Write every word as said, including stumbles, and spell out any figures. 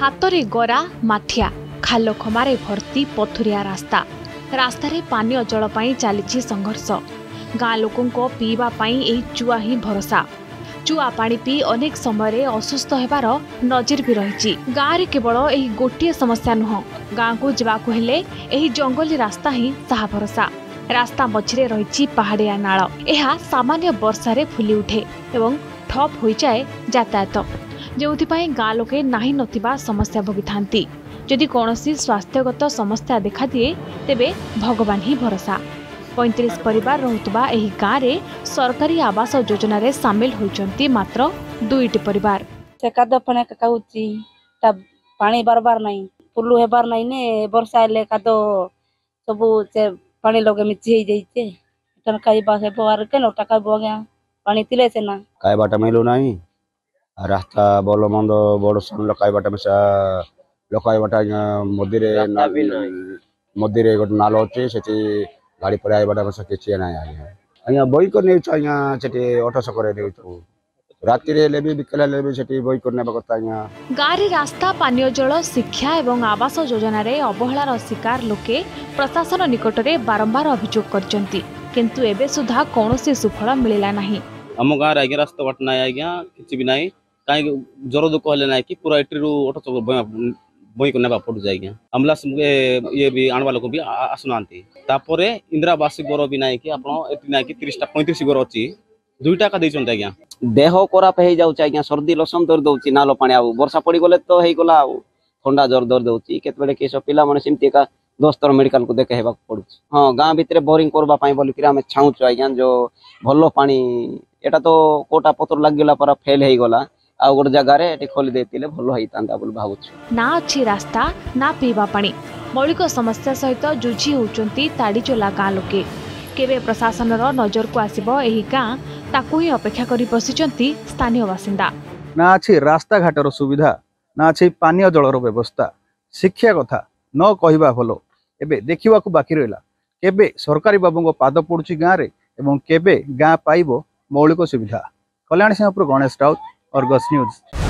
हातरे गरा माठिया खाल खमारे भर्ती पथुरिया रास्ता रास्तार पानीय जल पाई चली संघर्ष गाँ लोकों पीवा पाई चुआ ही भरोसा चुआ पानी पी अनेक समय असुस्थ होबार नजर भी रही। गाँव में केवल यही गोटे समस्या नुह गाँ को जावाक हेले यही जंगली रास्ता ही साहा भरोसा। रास्ता मझिरे रही पहाड़िया नाल यह सामान्य वर्षारे फुली उठे एवं ठप हो जाए यातायात जो गाँ लोके नाही नथिबा समस्या भोगी थांती। जदि कौनसी स्वास्थ्यगत समस्या देखा दिए तेबे भगवान ही भरोसा। पैंतीस परिवार रहुतबा एही गाँव रे सरकारी आवास योजना रे शामिल होइचंती मात्र दुईटी परिवार। से कादो फने काउची ता पानी बार-बार नहीं पुल्लू हेबार नहीं ने वर्षा हेले कादो सबु से पानी लगे मिची हे जाइते तन काई बास हेबार के नोटा का बोग्या पानी तिले से ना काय बाटा मेलो नहीं रास्ता बोलो मंद बड़ सन लकाय बाटा मिसा लकाय बाटा मदिरे मदिरे गोट नालो अछि सेति गाड़ी पड़ाय बाटा मिसा किछि नाही आया अया बई को नै छया सेति ऑटो सकरे देउ छु राति रे लेबी बिकला लेबी सेति बई को नेबा कता अया गाँव रे रास्ता पानीय जल शिक्षा एवं आवास योजना रे अवहेलार शिकार लोके प्रशासन निकट रे बारंबार अभियोग करचंती किंतु एबे सुधा कोनोसी सुफल मिलिला नाही। हम गाँव रे रास्ता बाट नाही आज्ञा किछि भी नाही काई जरो दुख हेले नाही कि पूरा एटरी ऑटो बई को नेबा पड़ जाए आम्बुलांस ये भी आणवा लोक भी आसुनांती तापरे इंदिरा आवास घर भी नाही कि आपण एति नाही कि तीस टा पैंतीस घर अछि दुईटा का दैछन आज्ञा देह खराब हे जाउछ आज्ञा सर्दी लसन दर दउची नालो पानी आ वर्षा पड़ी गले तो हे गला ठंडा जर दर दउची केत बेले केस पिला माने सिमती का दोस्तर मेडिकल को देखे हेबा पड़ुछ। हां गां भितरे बोरिंग करबा पई बोली कि हमें छाउछ आज्ञा जो भलो पानी एटा तो कोटा पत्र लाग गेला पर फेल हे गला आ गोटे जगार खोली देते भल होता बोल भावुँ ना अच्छी रास्ता ना पीवा पानी मौलिक समस्या सहित जुझी होउचंती ताड़ीचोला गाँ लोके केबे प्रशासन नजर को आसिबो एही गाँ ताकू ही अपेक्षा करी बसिचंती स्थानीय बासिंदा। ना अच्छी रास्ता घाटर सुविधा ना अच्छी पानीय जलर व्यवस्था शिक्षा कथा न कहवा भलो एबे देखा बाकी रहा केबे सरकारी बाबू पाद पड़ुची गाँव रे एवं केबे गाँ पाइबो मौलिक सुविधा। Kalyan Singhpur Ganesh Raut, Argus news.